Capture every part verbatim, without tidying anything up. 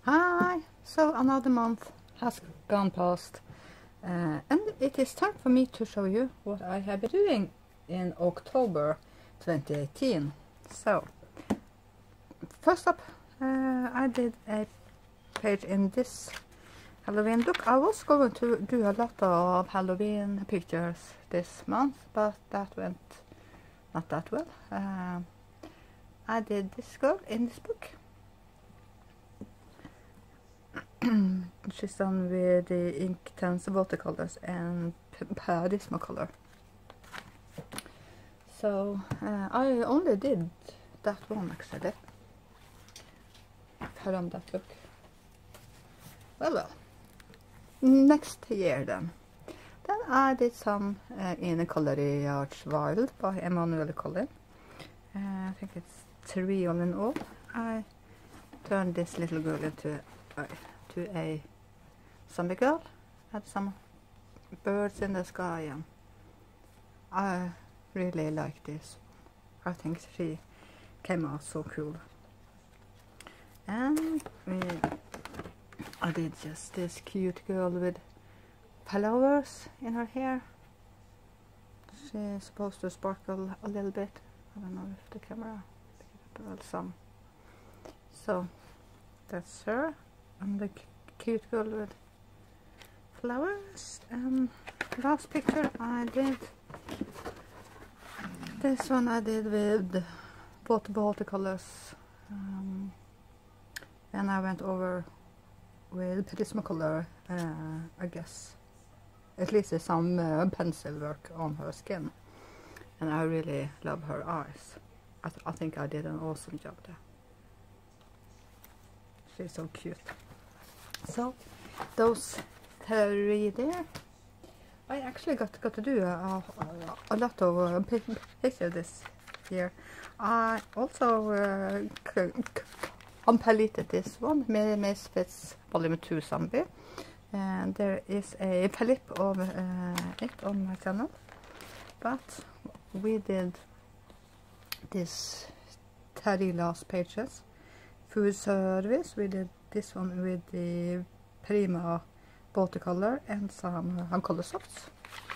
Hi! So another month has gone past uh, and it is time for me to show you what I have been doing in October twenty eighteen. So first up, uh, I did a page in this Halloween book. I was going to do a lot of Halloween pictures this month, but that went not that well. Uh, I did this girl in this book. She's done with the Intense watercolors and Prismacolor. So uh, I only did that one actually from that book. Well, well. Next year then. Then I did some uh, in the Coloriage Wild by Emanuelle Colin. Uh, I think it's three all in all. I turned this little girl into uh, to a zombie girl. Had some birds in the sky, and I really like this. I think she came out so cool. And we, I did just this cute girl with flowers in her hair. She's supposed to sparkle a little bit. I don't know if the camera picked up some. So that's her. And the cute girl with flowers. And last picture I did, this one I did with both watercolors, um, and I went over with Prismacolor, uh, I guess. At least there's some uh, pencil work on her skin, and I really love her eyes. I, th I think I did an awesome job there. She's so cute. So those three there, I actually got got to do a, a, a lot of uh, pictures this year. I also uh, completed this one, MIsfits Volume two Zombie, and there is a flip of uh, it on my channel. But we did this Teri last pages. Food service, we did this one with the Prima watercolor and some uh, color softs.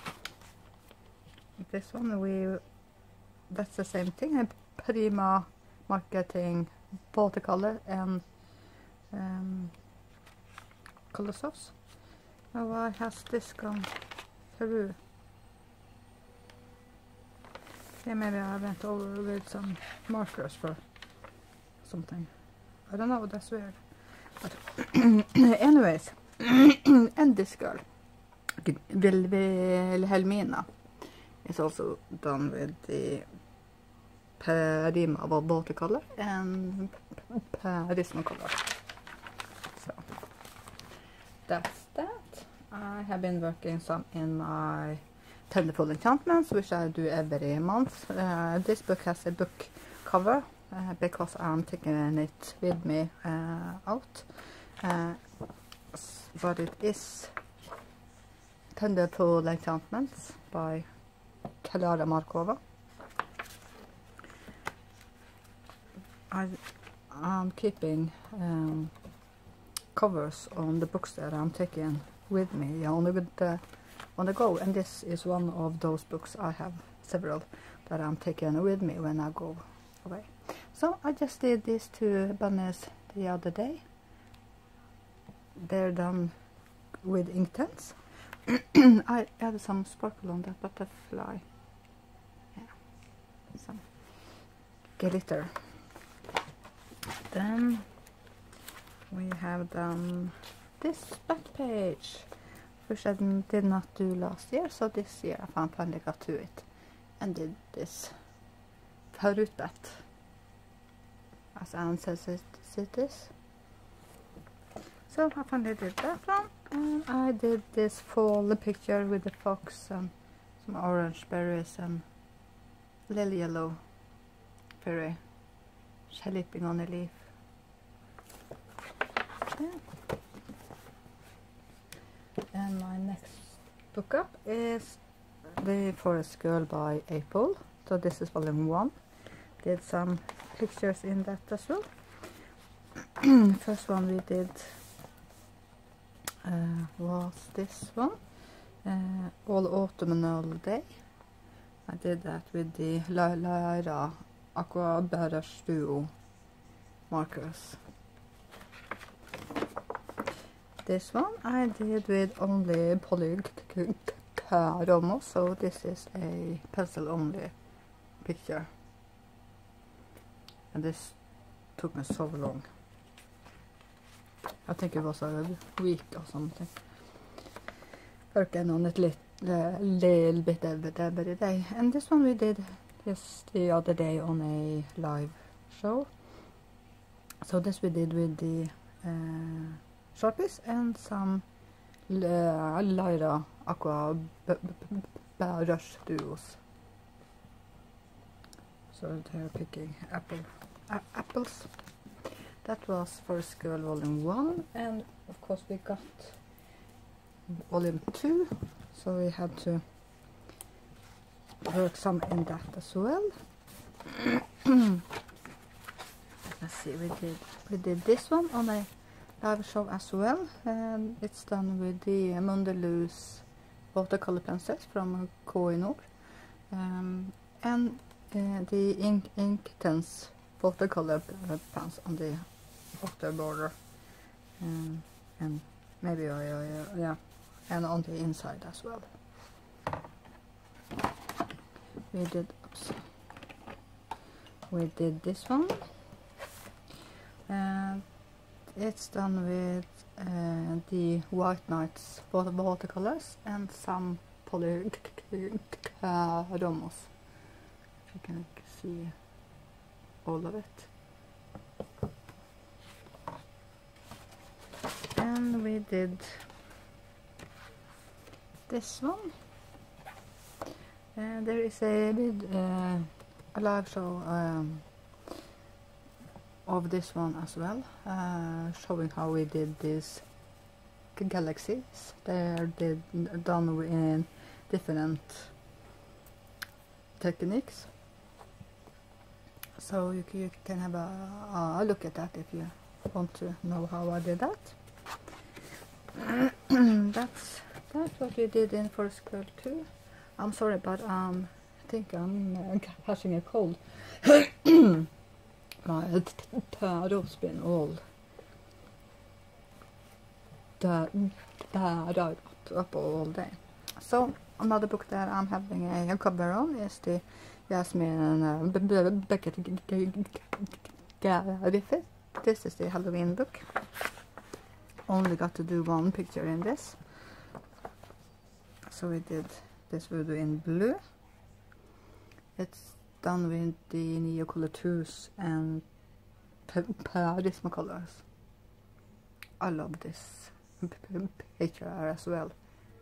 This one we, that's the same thing, a Prima marketing watercolor and um, color softs. Now why has this gone through? Yeah, maybe I went over with some markers for something. I don't know, that's weird. But anyways, and this girl, Wilhelmina, is also done with the Prima watercolor and Prismacolor. So that's that. I have been working some in my Tenderful Enchantments, which I do every month. Uh, this book has a book cover. Uh, because I'm taking it with me uh, out, uh, but it is Tenderful Enchantments by Klara Markova. I, I'm keeping um, covers on the books that I'm taking with me on the, with the, on the go, and this is one of those books. I have several that I'm taking with me when I go away. So I just did these two bunnies the other day. They're done with Inktense. I added some sparkle on that butterfly. Yeah, some glitter. Then we have done this back page, which I did not do last year. So this year I finally got to it and did this fruit bat, as Anne says it, it is. So I finally did that one, and I did this fall picture with the fox and some orange berries and little yellow fairy sleeping on a leaf. Yeah. And my next book up is The Forest Girl by Aeppol. So this is volume one. Did some pictures in that as well. First one we did uh, was this one, uh, All Autumnal Day. I did that with the Laura Aqua Brush Duo markers. This one I did with only polychrome, so this is a pencil only picture. And this took me so long. I think it was a week or something. Working on it lit, uh, little bit every, every day. And this one we did just the other day on a live show. So this we did with the uh, Sharpies and some uh, Laura Aqua Brush Duos. So they're picking apple, uh, apples. That was First Girl Volume one, and of course we got Volume two, so we had to work some in that as well. Let's see, we did we did this one on a live show as well, and it's done with the Mondeluz watercolor pencils from Colin, um, and uh, the ink Inktense watercolor pens on the outer border, um, and maybe uh, uh, yeah, and on the inside as well. We did oops, we did this one, and it's done with uh, the White Nights water watercolors and some polychromos. You can see all of it. And we did this one. And there is a bit, uh, a live show um, of this one as well, uh, showing how we did these galaxies. They're did, done in different techniques. So you, you can have a, a look at that if you want to know how I did that. that's that's what we did in First Girl two. I'm sorry, but um, I think I'm uh, catching a cold. My throat's been all bad up all day. So another book that I'm having a, a cover on is the Jasmine and uh, Becket-Griffith. This is the Halloween book. Only got to do one picture in this. So we did this voodoo in blue. It's done with the Neo Coloriage and Prisma colors. I love this picture as well.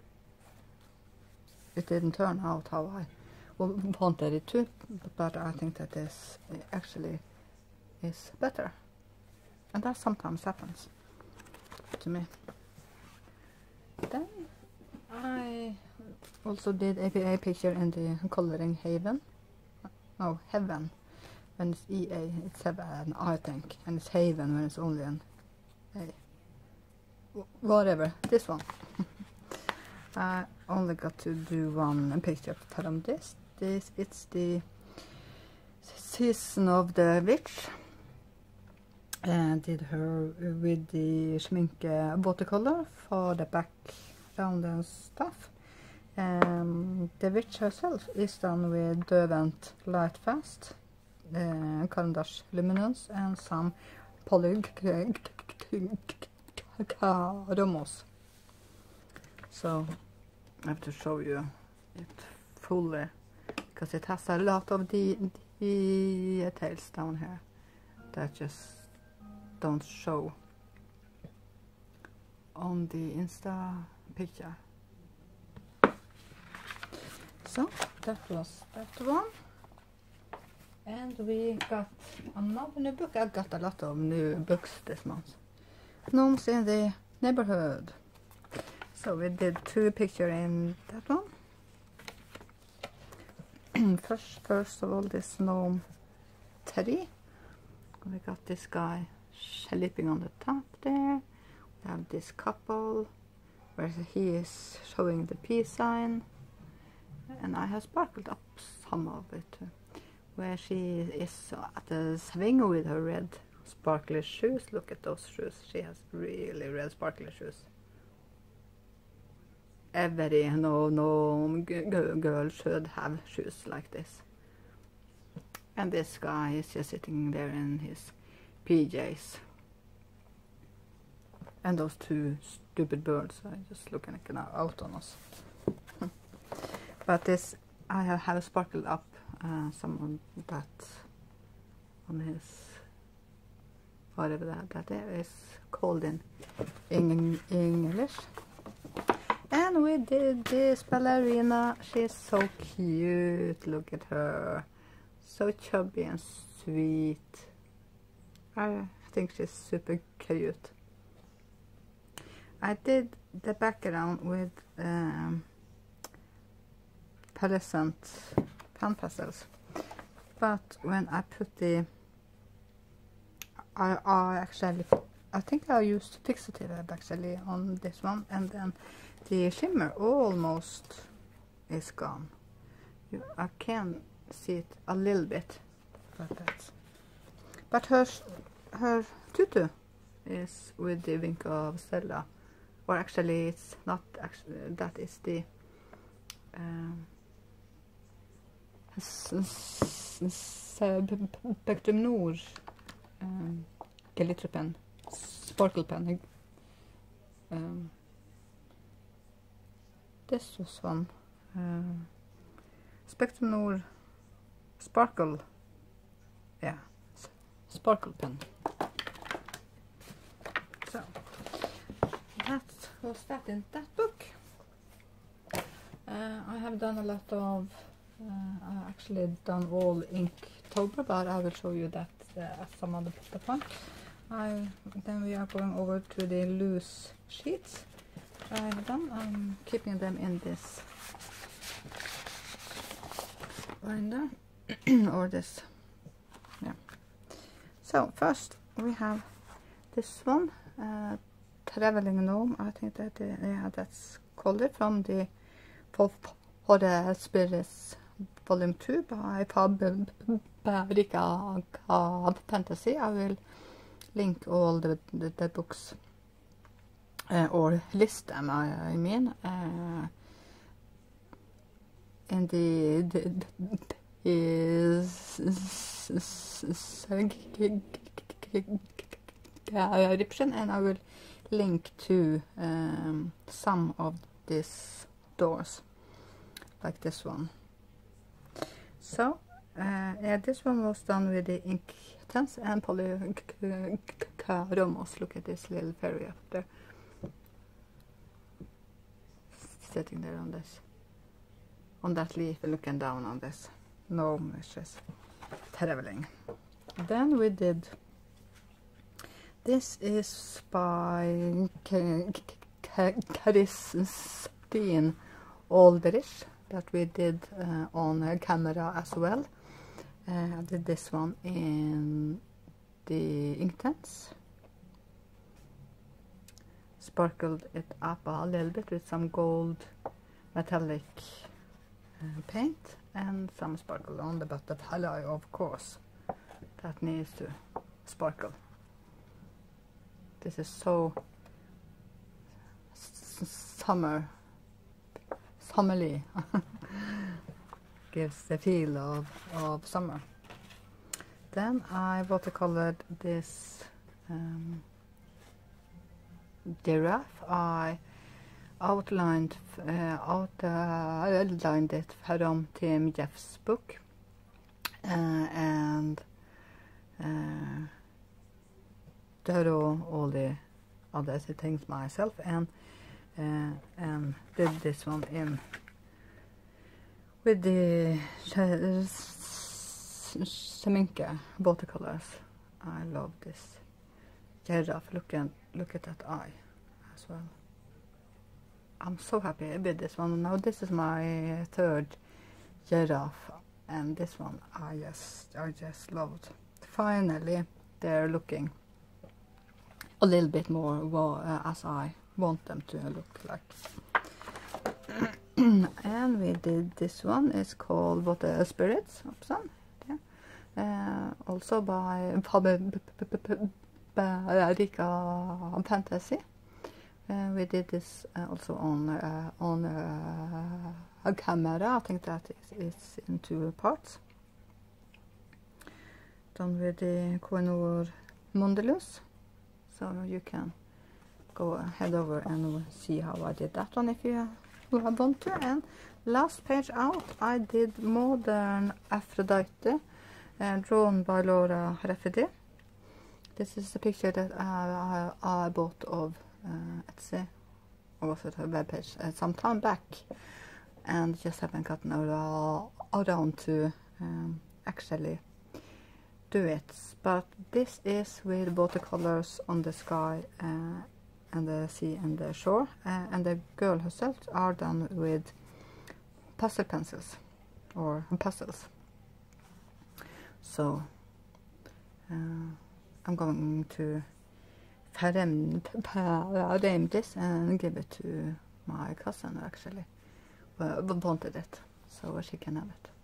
It didn't turn out how I wanted it to, but I think that this actually is better, and that sometimes happens to me. Then I also did a, a picture in the coloring Haven. No, Heaven. When it's E A, it's Heaven, I think, and it's Haven when it's only an A. Whatever. This one. I only got to do one picture from this. This it's the Season of the Witch. And did her with the schminke watercolor for the background and stuff. Um, the witch herself is done with Dövent Lightfast, uh, Cavendish Luminance, and some polychromos. So I have to show you it fully, because it has a lot of the details down here that just don't show on the Insta picture. So that was that one, and we got another new book. I got a lot of new books this month. Gnomes in the Neighborhood. So we did two pictures in that one. first, first of all, this gnome Teri. We got this guy sleeping on the top there. We have this couple where he is showing the peace sign, and I have sparkled up some of it where she is at the swing with her red sparkly shoes. Look at those shoes. She has really red sparkly shoes. Every no no girl should have shoes like this. And this guy is just sitting there in his P Js. And those two stupid birds are just looking out on us. But this, I have, have sparkled up uh, some of that on his, whatever that, that is called in, in English. And we did this ballerina. She's so cute. Look at her. So chubby and sweet. I think she's super cute. I did the background with um, pearlescent pan pastels, but when I put the, I, I actually, I think I used fixative actually on this one, and then the shimmer almost is gone. You, I can see it a little bit, but that's, but her her tutu is with the wink of Stella. Or actually, it's not. Actually, that is the um, Spectrum Noir um, glitter pen, sparkle pen. Um, this was one um, Spectrum Noir sparkle. Yeah, sparkle pen. So. That was that in that book. Uh, I have done a lot of, uh, I actually done all Inktober, but I will show you that uh, at some other point. I, then we are going over to the loose sheets I have done. I'm keeping them in this binder, or this, yeah. So first we have this one. Uh, Traveling Gnome, I think that uh, yeah, that's called it, from the for, for the Spirits Volume Two by Fabrika Fantasy. I will link all the the, the books uh, or list them. I, I mean, uh, in the, the, the is description, and I will link to um, some of these doors, like this one. So uh, yeah, this one was done with the Enchantments and Polyromos. Look at this little fairy up there, sitting there on this, on that leaf, looking down on this. No, it's just traveling. Then we did. This is by Christine Aldrigdeart that we did uh, on camera as well. Uh, I did this one in the Inktense. Sparkled it up a little bit with some gold metallic uh, paint and some sparkle on the butterfly, of course. That needs to sparkle. This is so summer, summerly. Gives the feel of, of summer. Then I watercolored this um, giraffe. I outlined uh, out, uh, outlined it from Tim Jeff's book, uh, and uh, did all, all the other things myself, and uh, and did this one in with the Schminke watercolors. I love this giraffe. Look at look at that eye as well. I'm so happy with this one. Now this is my third giraffe, and this one I just I just loved. Finally, they're looking a little bit more uh, as I want them to look like. And we did this one. It's called What the Spirits of Sun. Yeah. Uh, also by Fabrika Fantasy. Uh, we did this uh, also on uh, on uh, a camera. I think that is, is in two parts. Done with the Koinur Mondelus. So you can go head over and see how I did that one if you want to. And last page out, I did Modern Aphrodite, uh, drawn by Laura Rafferty. This is a picture that I, I, I bought of uh, Etsy, or was it her webpage, uh, some time back, and just haven't gotten around to um, actually do it. But this is with watercolors on the sky uh, and the sea and the shore, uh, and the girl herself are done with pastel pencils or puzzles. So uh, I'm going to frame this and give it to my cousin, actually. Well, wanted it, so she can have it.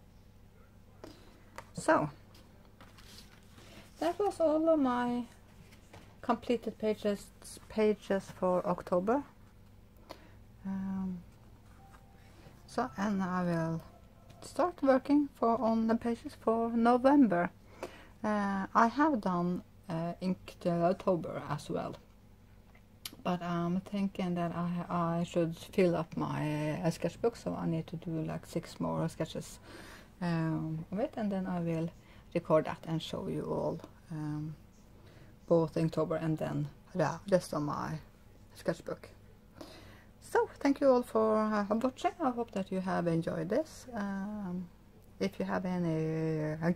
So that was all of my completed pages pages for October. Um, so and I will start working for on the pages for November. Uh, I have done uh, inked October as well, but I'm thinking that I I should fill up my uh, sketchbook, so I need to do like six more sketches um, of it, and then I will record that and show you all um, both October and then the rest of my sketchbook. So thank you all for uh, watching. I hope that you have enjoyed this. Um, if you have any uh,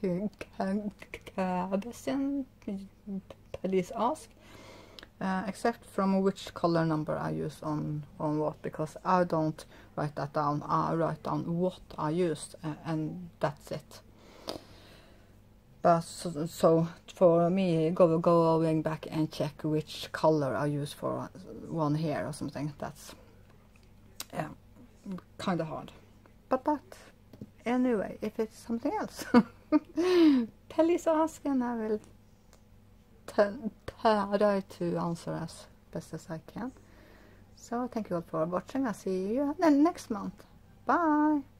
question, please ask. Uh, except from which color number I use on on what, because I don't write that down. I write down what I used, uh, and that's it. But so, so for me, go going back and check which color I use for one here or something, that's yeah, kind of hard. But but anyway, if it's something else, please ask and I will try to answer as best as I can. So thank you all for watching. I'll see you next month. Bye.